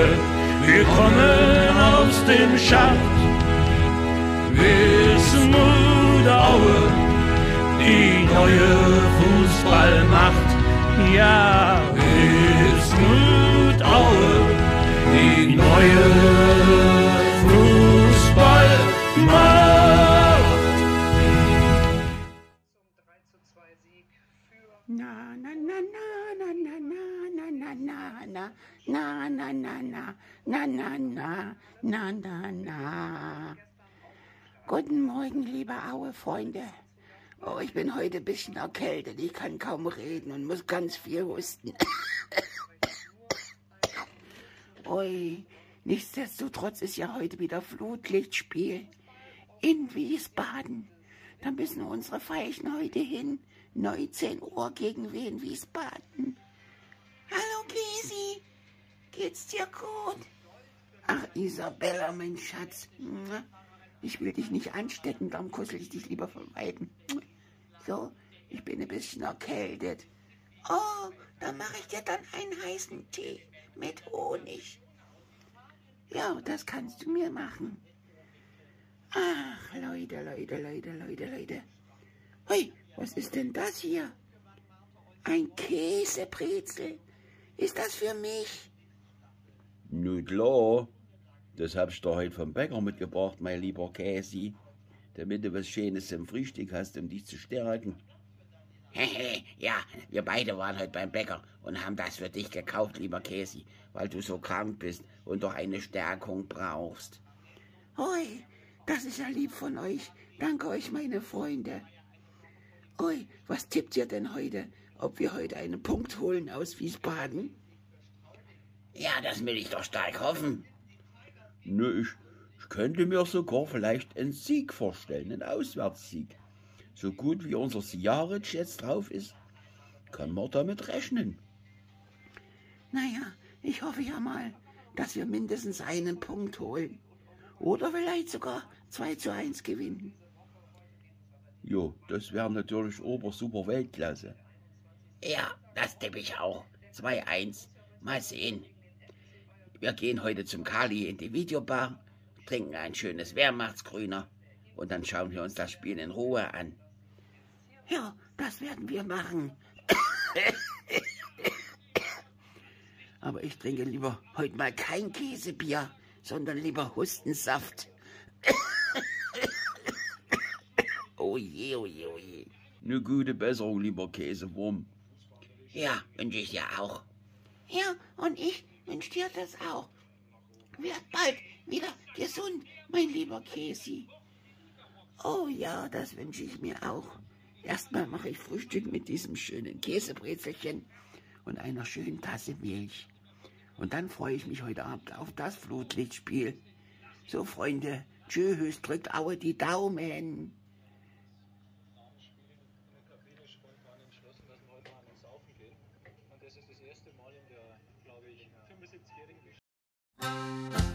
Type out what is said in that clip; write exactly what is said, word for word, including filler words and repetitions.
wir kommen aus dem Schacht. Wismut Aue, die neue Fußballmacht. Ja, Wismut Aue, die neue Fußballmacht. Na na na na na na na na na na na na na na na na na na na. Guten Morgen, liebe Aue-Freunde. Oh, ich bin heute ein bisschen erkältet. Ich kann kaum reden und muss ganz viel husten. Ui, nichtsdestotrotz ist ja heute wieder Flutlichtspiel in Wiesbaden. Da müssen unsere Veilchen heute hin. neunzehn Uhr gegen Wien Wiesbaden. Hallo Gysi, geht's dir gut? Ach Isabella, mein Schatz, ich will dich nicht anstecken, darum kussel ich dich lieber von Weitem. So, ich bin ein bisschen erkältet. Oh, dann mache ich dir dann einen heißen Tee mit Honig. Ja, das kannst du mir machen. Ach, Leute, Leute, Leute, Leute, Leute. Hui, was ist denn das hier? Ein Käsebrezel. Ist das für mich? Nu klar, das hab ich doch heute vom Bäcker mitgebracht, mein lieber Käsi, damit du was Schönes zum Frühstück hast, um dich zu stärken. Hehe, ja, wir beide waren heute beim Bäcker und haben das für dich gekauft, lieber Käsi, weil du so krank bist und doch eine Stärkung brauchst. Ui, das ist ja lieb von euch. Danke euch, meine Freunde. Ui, was tippt ihr denn heute? Ob wir heute einen Punkt holen aus Wiesbaden? Ja, das will ich doch stark hoffen. Nö, ich, ich könnte mir sogar vielleicht einen Sieg vorstellen, einen Auswärtssieg. So gut wie unser Sijaric jetzt drauf ist, kann man damit rechnen. Naja, ich hoffe ja mal, dass wir mindestens einen Punkt holen. Oder vielleicht sogar zwei zu eins gewinnen. Jo, das wäre natürlich ober-super Weltklasse. Ja, das tippe ich auch. zwei eins. Mal sehen. Wir gehen heute zum Kali in die Videobar, trinken ein schönes Wehrmachtsgrüner und dann schauen wir uns das Spiel in Ruhe an. Ja, das werden wir machen. Aber ich trinke lieber heute mal kein Käsebier, sondern lieber Hustensaft. Oh je, oh je, oh je. Eine gute Besserung, lieber Käsewurm. Ja, wünsche ich dir auch. Ja, und ich wünsche dir das auch. Werd bald wieder gesund, mein lieber Käsi. Oh ja, das wünsche ich mir auch. Erstmal mache ich Frühstück mit diesem schönen Käsebrezelchen und einer schönen Tasse Milch. Und dann freue ich mich heute Abend auf das Flutlichtspiel. So, Freunde, tschüss, drückt Aue die Daumen. Das ist das erste Mal in der, glaube ich, fünfundsiebzigjährigen